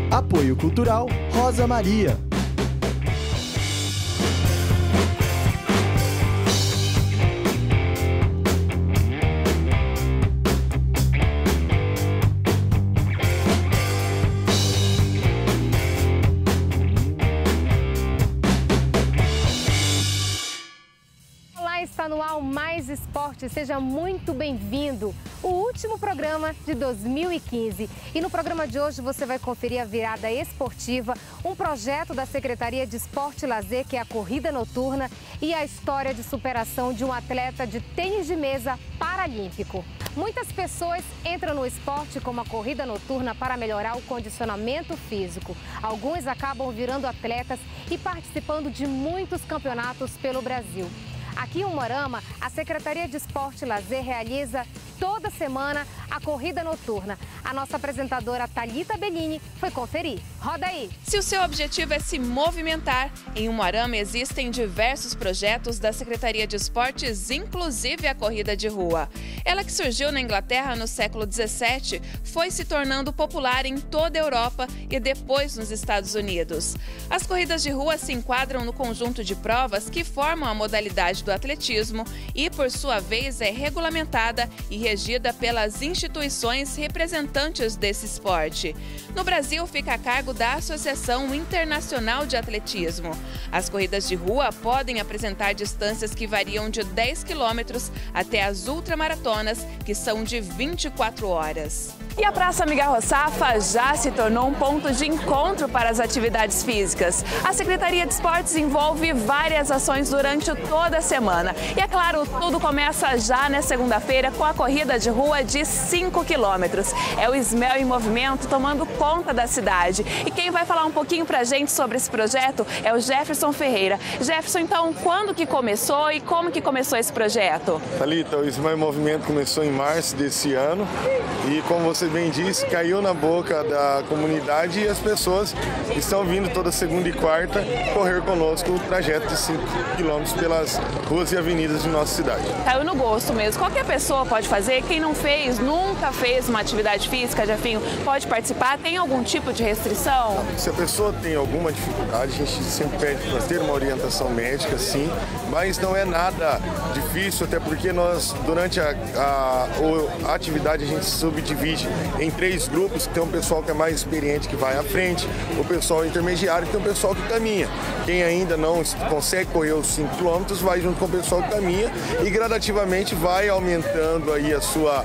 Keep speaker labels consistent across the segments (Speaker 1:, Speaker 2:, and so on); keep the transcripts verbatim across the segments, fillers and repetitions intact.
Speaker 1: Apoio Cultural Rosa Maria.
Speaker 2: Está no ar o Mais Esporte, seja muito bem-vindo. O último programa de dois mil e quinze. E no programa de hoje você vai conferir a virada esportiva, um projeto da Secretaria de Esporte e Lazer, que é a corrida noturna, e a história de superação de um atleta de tênis de mesa paralímpico. Muitas pessoas entram no esporte como a corrida noturna para melhorar o condicionamento físico. Alguns acabam virando atletas e participando de muitos campeonatos pelo Brasil. Aqui em Umuarama, a Secretaria de Esporte e Lazer realiza toda semana a corrida noturna. A nossa apresentadora Thalita Bellini foi conferir. Roda aí!
Speaker 3: Se o seu objetivo é se movimentar, em Umuarama existem diversos projetos da Secretaria de Esportes, inclusive a corrida de rua. Ela, que surgiu na Inglaterra no século dezessete, foi se tornando popular em toda a Europa e depois nos Estados Unidos. As corridas de rua se enquadram no conjunto de provas que formam a modalidade do atletismo e, por sua vez, é regulamentada e regida pelas instituições representantes desse esporte. No Brasil, fica a cargo da Associação Internacional de Atletismo. As corridas de rua podem apresentar distâncias que variam de dez quilômetros até as ultramaratonas, que são de vinte e quatro horas. E a Praça Miguel Roçaffa já se tornou um ponto de encontro para as atividades físicas. A Secretaria de Esportes envolve várias ações durante toda a semana. E é claro, tudo começa já na segunda-feira com a corrida de rua de cinco quilômetros. É o Ismel em movimento tomando conta da cidade. E quem vai falar um pouquinho pra gente sobre esse projeto é o Jefferson Ferreira. Jefferson, então, quando que começou e como que começou esse projeto?
Speaker 4: Thalita, o Ismel em movimento começou em março desse ano e, como você bem disse, caiu na boca da comunidade e as pessoas estão vindo toda segunda e quarta correr conosco o trajeto de cinco quilômetros pelas ruas e avenidas de nossa cidade.
Speaker 3: Caiu no gosto mesmo. Qualquer pessoa pode fazer. Quem não fez, nunca fez uma atividade física, Jefinho, pode participar? Tem algum tipo de restrição?
Speaker 4: Se a pessoa tem alguma dificuldade, a gente sempre pede para ter uma orientação médica, sim, mas não é nada difícil, até porque nós, durante a, a, a atividade, a gente subdivide em três grupos, que tem um pessoal que é mais experiente que vai à frente, o pessoal intermediário e tem um pessoal que caminha. Quem ainda não consegue correr os cinco quilômetros vai junto com o pessoal que caminha e gradativamente vai aumentando aí a sua,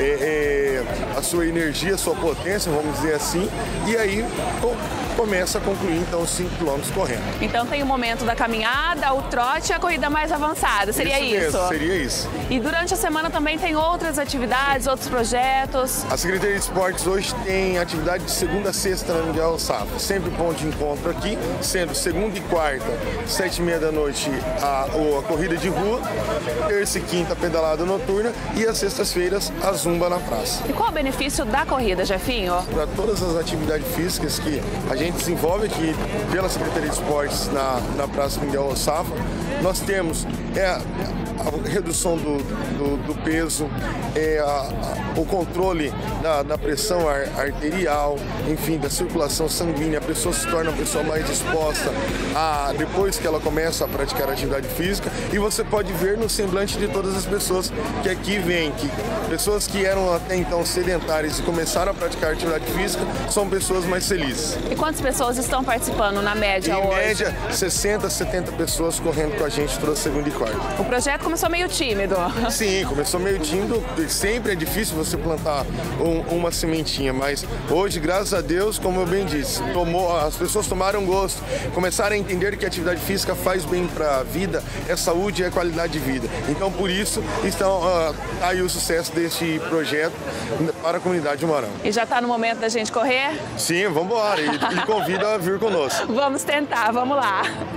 Speaker 4: é, é, a sua energia, a sua potência, vamos dizer assim, e aí com, começa a concluir então os cinco quilômetros correndo.
Speaker 3: Então tem o momento da caminhada, o trote e a corrida mais avançada, seria isso?
Speaker 4: Isso mesmo, seria isso.
Speaker 3: E durante a semana também tem outras atividades, outros projetos?
Speaker 4: A Secretaria de Esportes hoje tem atividade de segunda a sexta na Miguel Roçaffa, sempre ponto de encontro aqui, sendo segunda e quarta, sete e meia da noite, a, a corrida de rua, terça e quinta, a pedalada noturna e às sextas-feiras, a zumba na praça.
Speaker 3: E qual o benefício da corrida, Jefinho?
Speaker 4: Para todas as atividades físicas que a gente desenvolve aqui pela Secretaria de Esportes na, na Praça Miguel Roçaffa, nós temos é, a redução do, do, do peso, é, a, a, o controle da, da pressão ar, arterial, enfim, da circulação sanguínea. A pessoa se torna uma pessoa mais disposta a, depois que ela começa a praticar atividade física, e você pode ver no semblante de todas as pessoas que aqui vêm, que pessoas que eram até então sedentárias e começaram a praticar atividade física são pessoas mais felizes.
Speaker 3: E quantas pessoas estão participando na média
Speaker 4: em
Speaker 3: hoje?
Speaker 4: Em média, sessenta, setenta pessoas correndo com a gente toda segunda e quarta.
Speaker 3: O projeto começou meio tímido.
Speaker 4: Sim, começou meio tímido. Sempre é difícil você plantar um, uma sementinha, mas hoje, graças a Deus, como eu bem disse, tomou, as pessoas tomaram gosto, começaram a entender que a atividade física faz bem para a vida, é saúde e é qualidade de vida. Então, por isso, estão uh, aí o sucesso deste projeto para a comunidade de Umuarama.
Speaker 3: E já está no momento da gente correr?
Speaker 4: Sim, vamos embora. E lhe convido a vir conosco.
Speaker 3: Vamos tentar, vamos lá.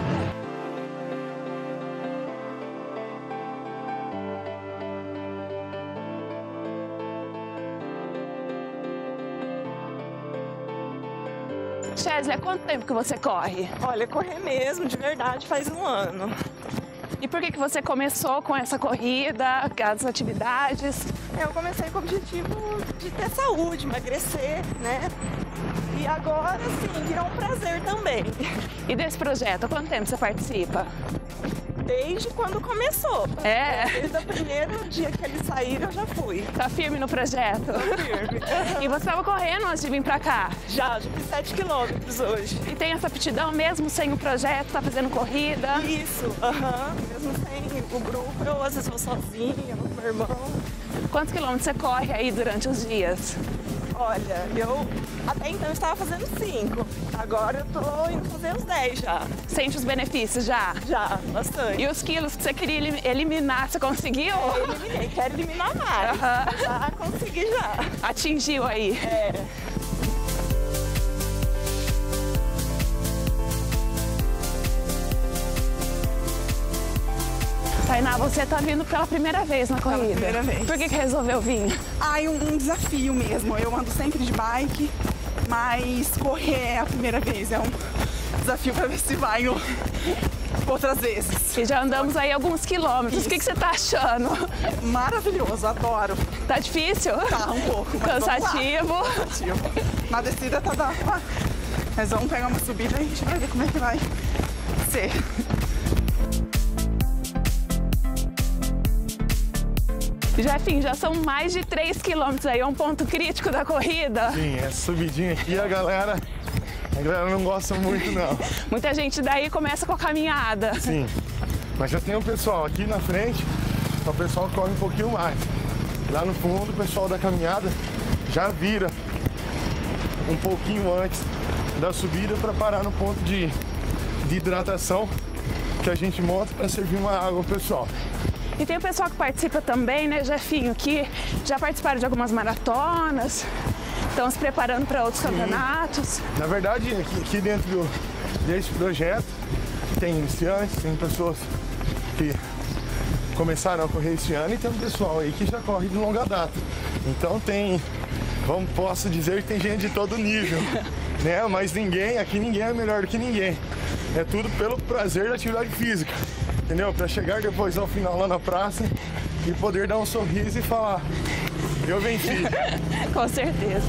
Speaker 3: Chesley, há quanto tempo que você corre?
Speaker 5: Olha, correr mesmo, de verdade, faz um ano.
Speaker 3: E por que que você começou com essa corrida, as atividades?
Speaker 5: Eu comecei com o objetivo de ter saúde, emagrecer, né? E agora, sim, virou um prazer também.
Speaker 3: E desse projeto, há quanto tempo você participa?
Speaker 5: Desde quando começou.
Speaker 3: É?
Speaker 5: Desde o primeiro dia que eles saíram, eu já fui.
Speaker 3: Tá firme no projeto?
Speaker 5: Tô firme.
Speaker 3: E você estava correndo antes de vir pra cá?
Speaker 5: Já, já fiz sete quilômetros hoje.
Speaker 3: E tem essa aptidão mesmo sem o projeto, tá fazendo corrida?
Speaker 5: Isso, aham. Mesmo sem o grupo, eu às vezes vou sozinha, vou com meu irmão.
Speaker 3: Quantos quilômetros você corre aí durante os dias?
Speaker 5: Olha, eu até então estava fazendo cinco. Agora eu tô indo fazer os dez já.
Speaker 3: Sente os benefícios já?
Speaker 5: Já, bastante.
Speaker 3: E os quilos que você queria elim- eliminar, você conseguiu?
Speaker 5: Eu eliminei, quero eliminar mais.
Speaker 3: Aham.
Speaker 5: Já consegui já.
Speaker 3: Atingiu aí.
Speaker 5: É.
Speaker 3: Tainá, você tá vindo pela primeira vez na corrida?
Speaker 6: primeira vez.
Speaker 3: Por que, que resolveu vir?
Speaker 6: Ai, um, um desafio mesmo. Eu ando sempre de bike, mas correr é a primeira vez. É um desafio para ver se vai no- outras vezes.
Speaker 3: E já andamos aí alguns quilômetros. O que, que você tá achando?
Speaker 6: Maravilhoso, adoro.
Speaker 3: Tá difícil?
Speaker 6: Tá um pouco. mas vamos lá.
Speaker 3: Cansativo?
Speaker 6: Cansativo. Na descida tá da. Mas vamos pegar uma subida e a gente vai ver como é que vai ser.
Speaker 3: Jefinho, já são mais de três quilômetros aí, é um ponto crítico da corrida.
Speaker 4: Sim, essa subidinha aqui a galera, a galera não gosta muito não.
Speaker 3: Muita gente daí começa com a caminhada.
Speaker 4: Sim, mas já tem o pessoal aqui na frente, o pessoal corre um pouquinho mais. Lá no fundo o pessoal da caminhada já vira um pouquinho antes da subida para parar no ponto de, de hidratação que a gente monta para servir uma água ao pessoal.
Speaker 3: E tem o pessoal que participa também, né, Jefinho, que já participaram de algumas maratonas, estão se preparando para outros campeonatos.
Speaker 4: Na verdade, aqui, aqui dentro do, desse projeto tem iniciantes, tem pessoas que começaram a correr esse ano e tem um pessoal aí que já corre de longa data. Então tem, vamos, posso dizer que tem gente de todo nível, né? Mas ninguém, aqui ninguém é melhor do que ninguém. É tudo pelo prazer da atividade física, entendeu? Para chegar depois ao final lá na praça e poder dar um sorriso e falar, eu venci.
Speaker 3: Com certeza.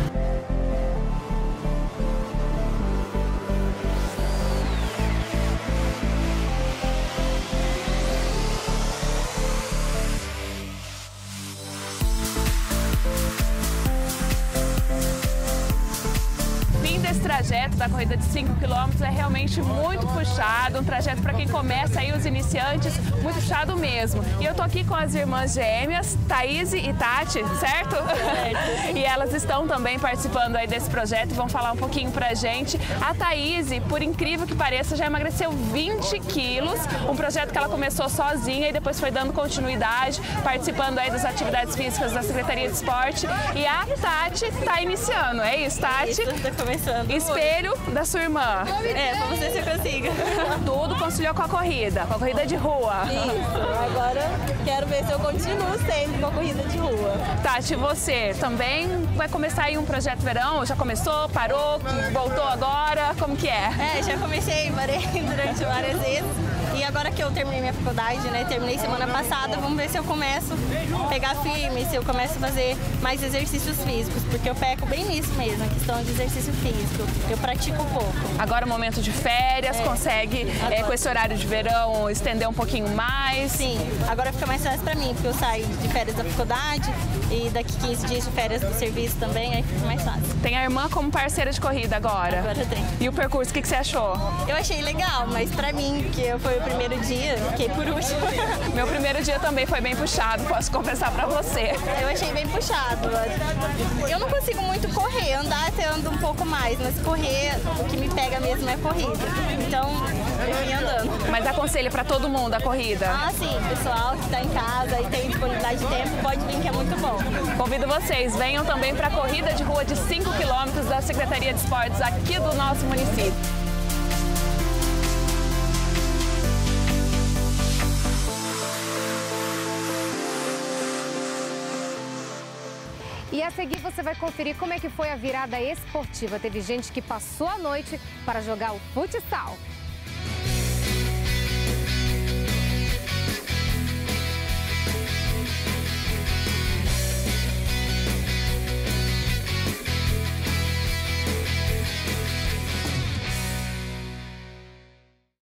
Speaker 3: Esse trajeto da corrida de cinco quilômetros é realmente muito puxado, um trajeto para quem começa aí, os iniciantes, muito puxado mesmo. E eu tô aqui com as irmãs gêmeas, Thaís e Tati, certo? Certo. E elas estão também participando aí desse projeto e vão falar um pouquinho pra gente. A Thaís, por incrível que pareça, já emagreceu vinte quilos, um projeto que ela começou sozinha e depois foi dando continuidade, participando aí das atividades físicas da Secretaria de Esporte. E a Tati tá iniciando, é isso, Tati?
Speaker 5: Isso, tá começando.
Speaker 3: Espelho da sua irmã.
Speaker 5: É, vamos ver se eu consigo.
Speaker 3: Tudo conciliou com a corrida, com a corrida de rua.
Speaker 5: Isso, agora quero ver se eu continuo sempre com a corrida de rua.
Speaker 3: Tati, você também vai começar aí um projeto verão? Já começou, parou, voltou agora? Como que é?
Speaker 5: É, já comecei, parei durante várias vezes. E agora que eu terminei minha faculdade, né, terminei semana passada, vamos ver se eu começo a pegar firme, se eu começo a fazer mais exercícios físicos, porque eu peco bem nisso mesmo, a questão de exercício físico. Eu pratico pouco.
Speaker 3: Agora é momento de férias,
Speaker 5: É.
Speaker 3: consegue, é, com esse horário de verão, estender um pouquinho mais?
Speaker 5: Sim, agora fica mais fácil pra mim, porque eu saio de férias da faculdade e daqui quinze dias de férias do serviço também, aí fica mais fácil.
Speaker 3: Tem a irmã como parceira de corrida agora?
Speaker 5: Agora tem.
Speaker 3: E o percurso, o que, que você achou?
Speaker 5: Eu achei legal, mas pra mim, que foi o primeiro dia, fiquei por último.
Speaker 3: Meu primeiro dia também foi bem puxado, posso confessar pra você.
Speaker 5: Eu achei bem puxado. Eu não consigo muito correr, andar até ando um pouco mais, mas correr, o que me pega mesmo é corrida. Então, eu vim andando.
Speaker 3: Mas aconselho pra todo mundo a corrida?
Speaker 5: Ah, sim, pessoal que tá em casa e tem disponibilidade de tempo, pode vir que é muito bom.
Speaker 3: Convido vocês, venham também para a corrida de rua de cinco quilômetros da Secretaria de Esportes aqui do nosso município.
Speaker 2: E a seguir você vai conferir como é que foi a virada esportiva. Teve gente que passou a noite para jogar o futsal.